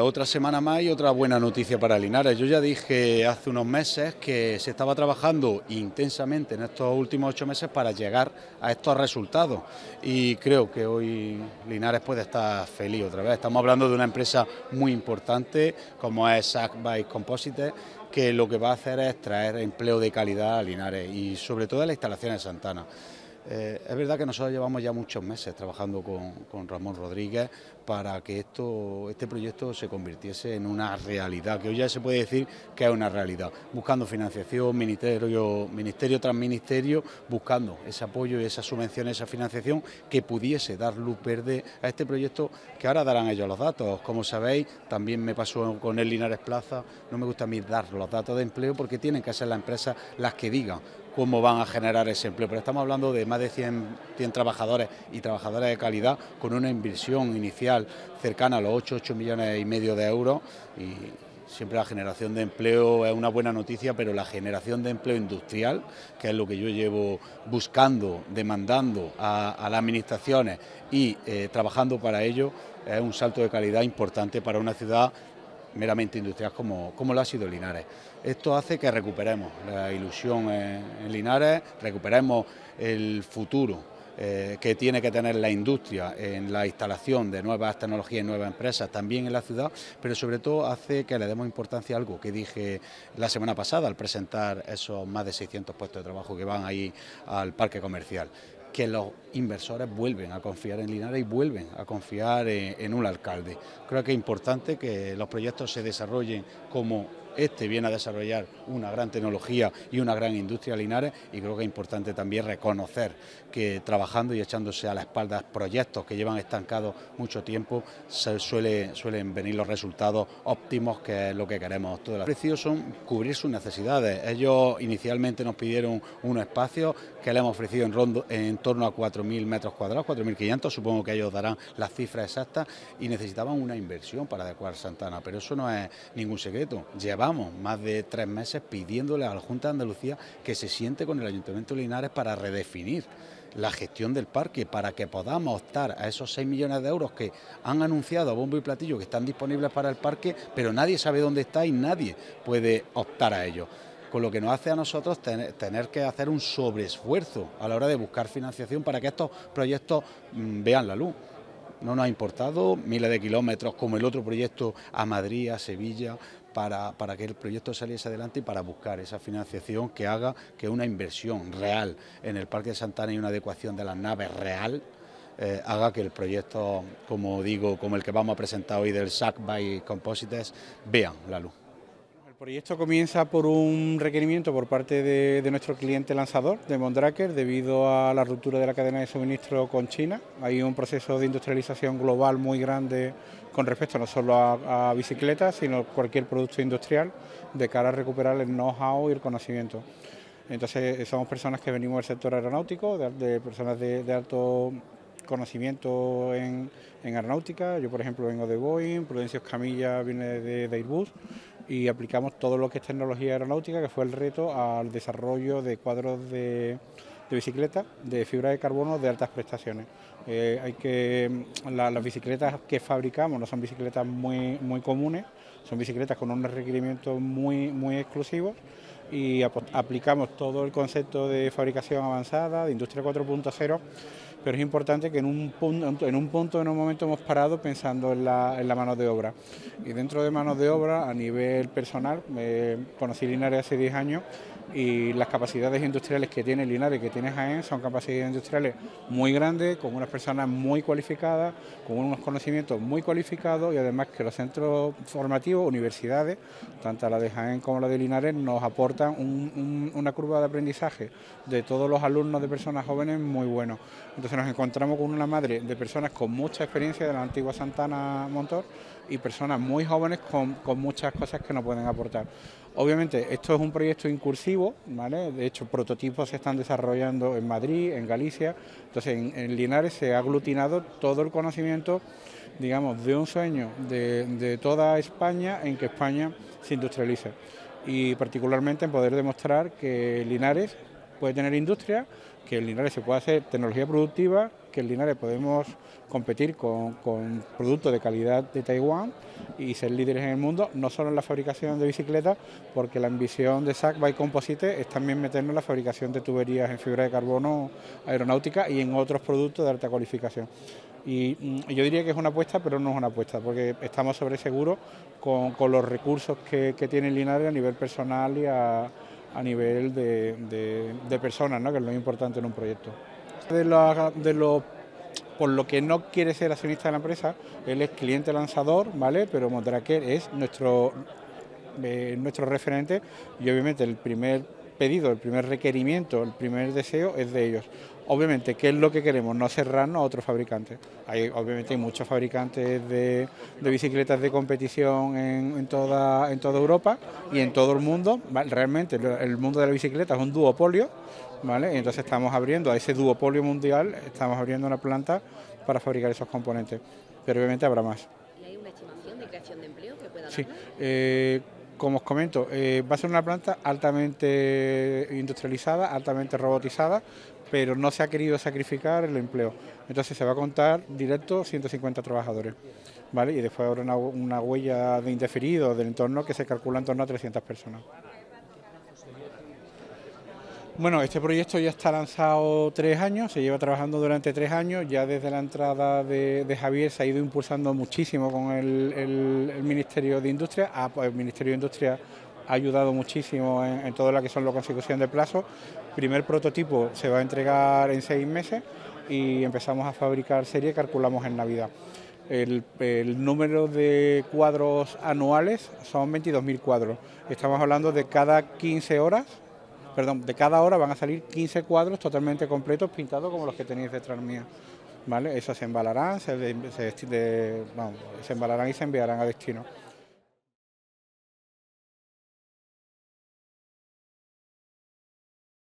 otra semana más y otra buena noticia para Linares. Yo ya dije hace unos meses que se estaba trabajando intensamente en estos últimos 8 meses para llegar a estos resultados y creo que hoy Linares puede estar feliz otra vez. Estamos hablando de una empresa muy importante como es SAC by Composites, que lo que va a hacer es traer empleo de calidad a Linares y sobre todo en la instalación de Santana. Es verdad que nosotros llevamos ya muchos meses trabajando con Ramón Rodríguez para que este proyecto se convirtiese en una realidad, que hoy ya se puede decir que es una realidad, buscando financiación, ministerio tras ministerio, buscando ese apoyo y esa subvención, esa financiación que pudiese dar luz verde a este proyecto, que ahora darán ellos los datos. Como sabéis, también me pasó con el Linares Plaza, no me gusta a mí dar los datos de empleo porque tienen que ser las empresas las que digan cómo van a generar ese empleo, pero estamos hablando de más de 100 trabajadores y trabajadoras de calidad con una inversión inicial cercana a los 8 millones y medio de euros y siempre la generación de empleo es una buena noticia, pero la generación de empleo industrial, que es lo que yo llevo buscando, demandando a las administraciones y trabajando para ello, es un salto de calidad importante para una ciudad meramente industrial como lo ha sido Linares. Esto hace que recuperemos la ilusión en Linares, recuperemos el futuro que tiene que tener la industria en la instalación de nuevas tecnologías y nuevas empresas también en la ciudad, pero sobre todo hace que le demos importancia a algo que dije la semana pasada al presentar esos más de 600 puestos de trabajo que van ahí al parque comercial, que los inversores vuelven a confiar en Linares y vuelven a confiar en un alcalde. Creo que es importante que los proyectos se desarrollen como este viene a desarrollar una gran tecnología y una gran industria Linares, y creo que es importante también reconocer que trabajando y echándose a la espalda proyectos que llevan estancados mucho tiempo suelen venir los resultados óptimos, que es lo que queremos todos. Los precios son cubrir sus necesidades. Ellos inicialmente nos pidieron unos espacios que le hemos ofrecido en torno a 4.000 metros cuadrados, 4.500, supongo que ellos darán las cifras exactas, y necesitaban una inversión para adecuar Santana, pero eso no es ningún secreto. Llevamos más de 3 meses pidiéndole a la Junta de Andalucía que se siente con el Ayuntamiento de Linares para redefinir la gestión del parque, para que podamos optar a esos 6 millones de euros que han anunciado a bombo y platillo que están disponibles para el parque, pero nadie sabe dónde está y nadie puede optar a ello. Con lo que nos hace a nosotros tener que hacer un sobreesfuerzo a la hora de buscar financiación para que estos proyectos vean la luz. No nos ha importado miles de kilómetros como el otro proyecto a Madrid, a Sevilla, para que el proyecto saliese adelante y para buscar esa financiación que haga que una inversión real en el Parque de Santana y una adecuación de las naves real haga que el proyecto, como digo, como el que vamos a presentar hoy del SAC by Composites, vean la luz. El proyecto comienza por un requerimiento por parte de nuestro cliente lanzador, de Mondraker, debido a la ruptura de la cadena de suministro con China. Hay un proceso de industrialización global muy grande con respecto no solo a bicicletas, sino a cualquier producto industrial, de cara a recuperar el know-how y el conocimiento. Entonces, somos personas que venimos del sector aeronáutico, de personas de alto conocimiento en aeronáutica. Yo, por ejemplo, vengo de Boeing, Prudencio Escamilla viene de Airbus, y aplicamos todo lo que es tecnología aeronáutica, que fue el reto al desarrollo de cuadros de bicicletas de fibra de carbono de altas prestaciones. Las bicicletas que fabricamos no son bicicletas muy comunes, son bicicletas con unos requerimientos muy exclusivos, y aplicamos todo el concepto de fabricación avanzada, de industria 4.0, pero es importante que en un momento hemos parado pensando en la mano de obra. Y dentro de mano de obra, a nivel personal, conocí Linares hace 10 años, y las capacidades industriales que tiene Linares, que tiene Jaén, son capacidades industriales muy grandes, con unas personas muy cualificadas, con unos conocimientos muy cualificados, y además que los centros formativos, universidades, tanto la de Jaén como la de Linares, nos aportan una curva de aprendizaje de todos los alumnos, de personas jóvenes, muy bueno. Entonces nos encontramos con una madre de personas con mucha experiencia de la antigua Santana Montor y personas muy jóvenes con muchas cosas que nos pueden aportar. Obviamente esto es un proyecto incursivo, ¿vale? De hecho prototipos se están desarrollando en Madrid, en Galicia. Entonces en Linares se ha aglutinado todo el conocimiento, digamos, de un sueño de toda España, en que España se industrialice, y particularmente en poder demostrar que Linares puede tener industria, que en Linares se puede hacer tecnología productiva, que en Linares podemos competir con productos de calidad de Taiwán y ser líderes en el mundo, no solo en la fabricación de bicicletas, porque la ambición de SAC by Composite es también meternos en la fabricación de tuberías en fibra de carbono aeronáutica y en otros productos de alta cualificación. Y yo diría que es una apuesta, pero no es una apuesta, porque estamos sobreseguros con los recursos que tiene Linares a nivel personal y a nivel de personas, ¿no?, que es lo importante en un proyecto. Por lo que no quiere ser accionista de la empresa, él es cliente lanzador, ¿vale? Pero Modraker es nuestro referente y obviamente el primer pedido, el primer requerimiento, el primer deseo es de ellos. Obviamente, ¿qué es lo que queremos? No cerrarnos a otros fabricantes. Obviamente hay muchos fabricantes de bicicletas de competición en toda Europa y en todo el mundo. Realmente el mundo de la bicicleta es un duopolio, ¿vale? Y entonces estamos abriendo a ese duopolio mundial, estamos abriendo una planta para fabricar esos componentes, pero obviamente habrá más. ¿Y hay una estimación de creación de empleo que pueda darnos? Sí, como os comento, va a ser una planta altamente industrializada, altamente robotizada, pero no se ha querido sacrificar el empleo. Entonces se va a contar directo 150 trabajadores, ¿vale? Y después habrá una huella de indeferido del entorno que se calcula en torno a 300 personas. Bueno, este proyecto ya está lanzado 3 años, se lleva trabajando durante 3 años, ya desde la entrada de Javier se ha ido impulsando muchísimo con el Ministerio de Industria. El Ministerio de Industria ha ayudado muchísimo en todo lo que son la consecución de plazos. Primer prototipo se va a entregar en 6 meses y empezamos a fabricar serie, calculamos en Navidad. El número de cuadros anuales son 22.000 cuadros. Estamos hablando de de cada hora van a salir 15 cuadros totalmente completos pintados como los que tenéis detrás mía, ¿vale? Esos se embalarán, se embalarán y se enviarán a destino.